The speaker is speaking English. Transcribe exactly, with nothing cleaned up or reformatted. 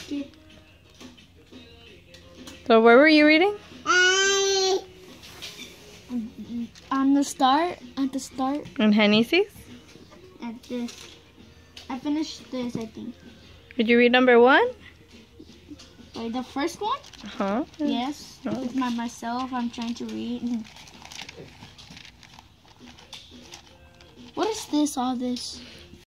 Okay. So where were you reading? On the start, at the start, In Genesis? at this. I finished this, I think. Did you read number one? Like the first one? Uh-huh. Yes. Oh. With my myself, I'm trying to read. What is this, all this?